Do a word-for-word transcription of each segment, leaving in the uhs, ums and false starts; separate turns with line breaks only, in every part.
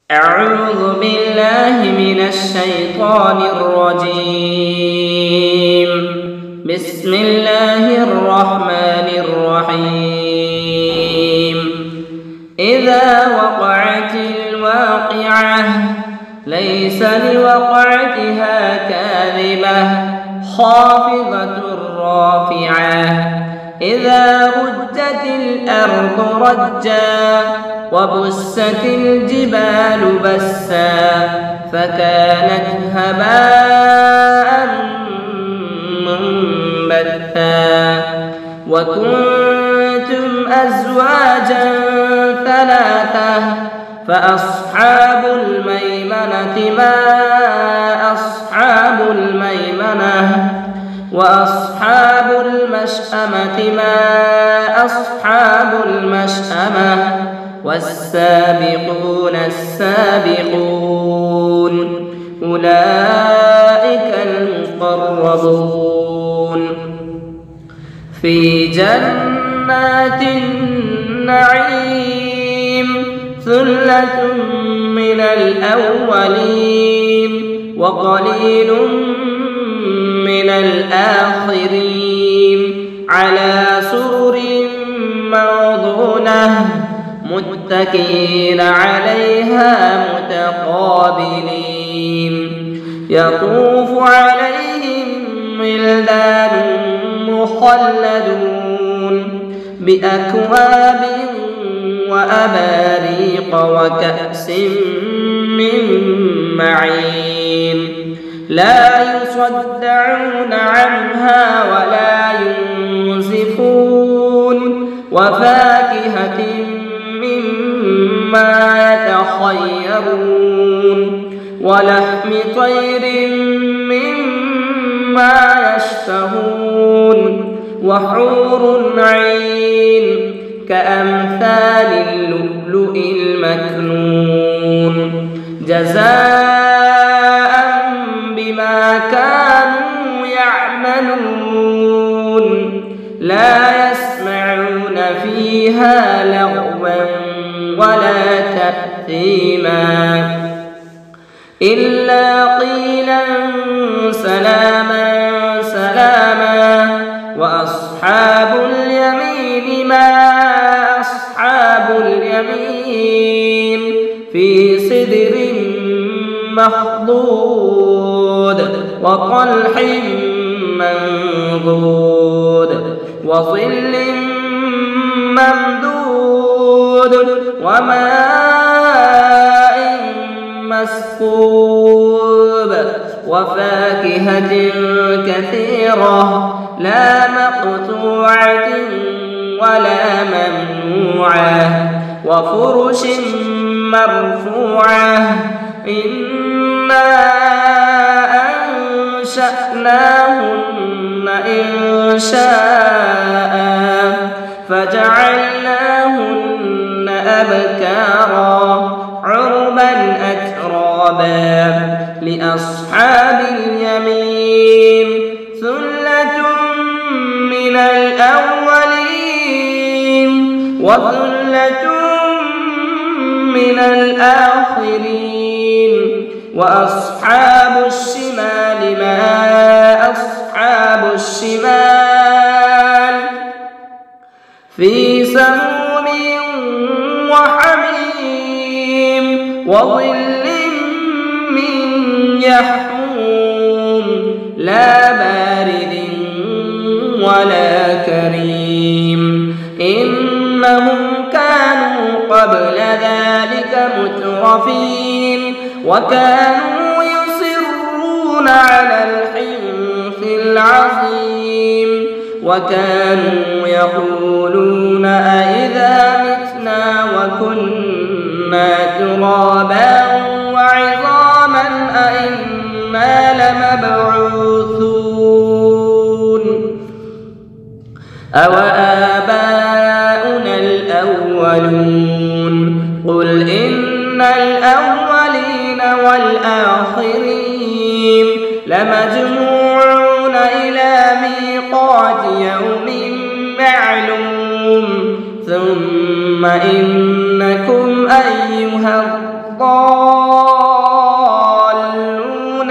أعوذ بالله من الشيطان الرجيم. بسم الله الرحمن الرحيم. إذا وقعت الواقعة ليس لوقعتها كاذبة خافضة رافعة. إذا رجت الأرض رجا وبست الجبال بسا فكانت هباء منبثا. وكنتم أزواجا ثلاثة فأصحاب الميمنة ما أصحاب الميمنة وأصحاب المشأمة ما أصحاب المشأمة والسابقون السابقون أولئك المقربون في جنات النعيم. ثلة من الأولين وقليل من الآخرين على سرر موضونة متكئين عليها متقابلين. يطوف عليهم ولدان مخلدون بأكواب وأباريق وكأس من معين لا يصدعون عنها ولا ينزفون. وفاكهة مما يتخيرون ولحم طير مما يشتهون وحور عين كأمثال اللؤلؤ المكنون جزاء بما كانوا يعملون. لا يسمعون فيها لغوا ولا تأثيما إلا قيلا سلاما سلاما. وأصحاب اليمين ما أصحاب اليمين في سدر مخضود وطلح منضود وظل ممدود وماء مسكوب وفاكهة كثيرة لا مقطوعة ولا ممنوعة وفرش مرفوعة. إنا أنشأناهن إنشاء فجعلناهن أبكارا عربا أترابا لأصحاب اليمين. ثلة من الأولين وثلة من الآخرين. وأصحاب الشمال ما أصحاب الشمال في سموم وحميم وظل من يحموم لا بارد ولا كريم. إنهم كانوا قبل ذلك مترفين وكانوا يصرون على الحنث العظيم وكانوا يقولون أئذا متنا وكنا ترابا وعظاما أئنا لمبعوثون أوآباؤنا الأولون. قل إن الأولين والآخرين لمجموعون إلى ميقات يوم معلوم. ثم إنكم أيها الضالون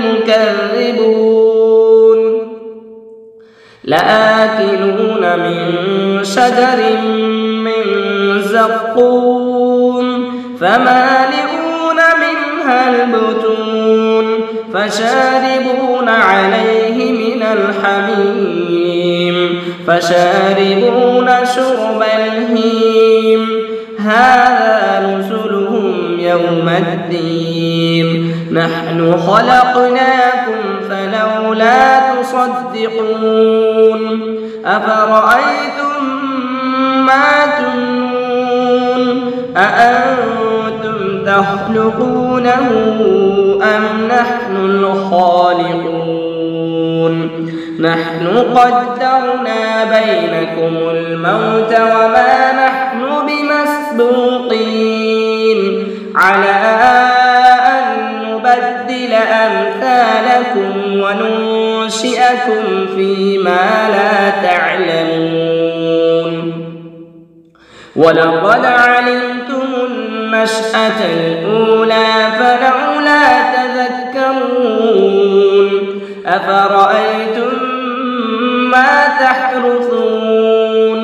المكذبون لآكلون من شجر من زقوم فمالئون منها البطون فشاربون عليه من الحميم فشاربون شرب الهيم هذا نزلهم يوم الدين نحن خلقناكم فلولا تصدقون أفرأيتم ما تمنون أأنتم تخلقونه أم نحن الخالقون نحن قدرنا بينكم الموت وما نحن بمسبوقين على أن نبدل أمثالكم وننشئكم فيما لا تعلمون ولقد علمتم النشأة الأولى فلولا تذكرون أفرأيتم ما تحرثون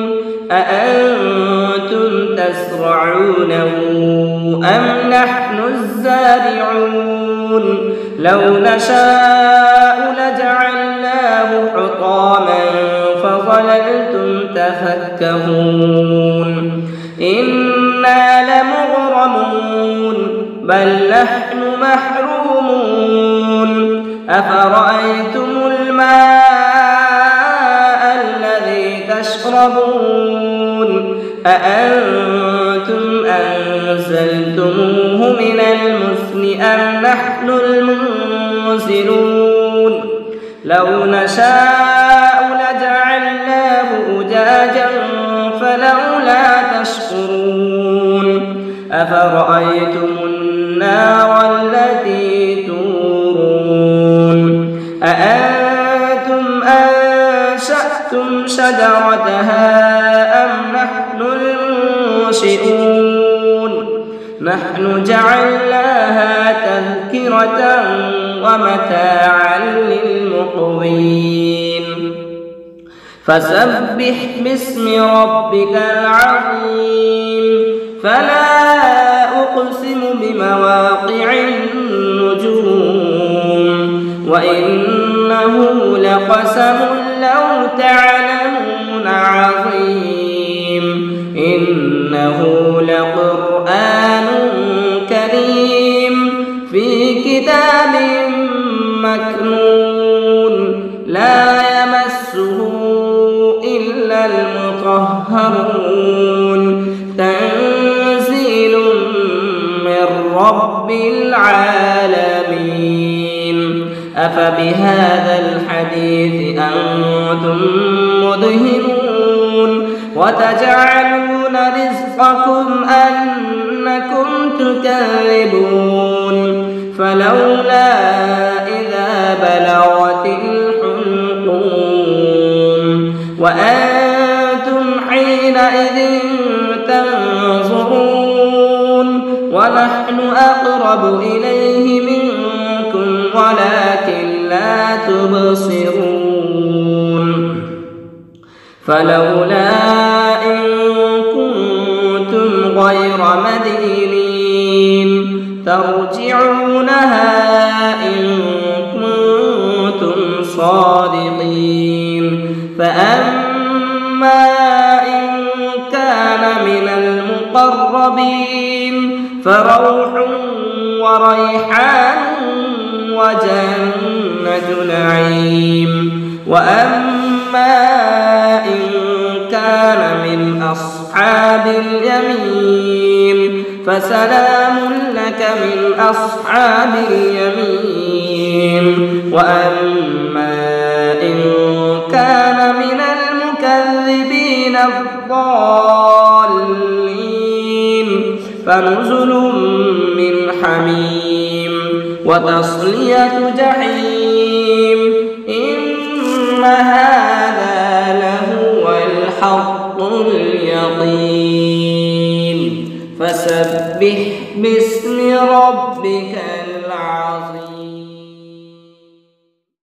أأنتم تزرعونه أم نحن الزارعون لو نشاء لجعلناه حطاما فظللتم تفكهون إنا لمغرمون بل نحن محرومون أفرأيتم الماء الذي تشربون أأنتم أنزلتموه من المزن أم نحن المنزلون لو نشاء لجعلناه أجاجا فلولا تشكرون أفرأيتم النار التي تورون أأنتم أنشأتم شجرتها أم نحن المنشئون نحن جعلناها تذكرة ومتاعا للمقوين فسبح باسم ربك العظيم فلا أقسم بمواقع النجوم وإنه لقسم لو تعلمون عظيم إنه لقرآن كريم في كتاب مكنون لا يمسه إلا المطهرون تنزيل من رب العالمين أفبهذا الحديث أنتم مدهنون وتجعلون رزقكم أنكم تكذبون فلولا إذا بلغت الحلقوم وأنتم حينئذ تنظرون ونحن أقرب إليه منكم ولكن لا تبصرون فلولا إن كنتم غير مدينين ترجعونها إن كنتم صادقين فأما إن كان من المقربين فروح وريحان وجنة نعيم وأما إن كان من أصحاب اليمين فسلام لك من أصحاب اليمين وأما إن كان من المكذبين الضالين فنزل من حميم وتصلية جحيم إن هذا لهو الحق اليقين فسبح باسم ربك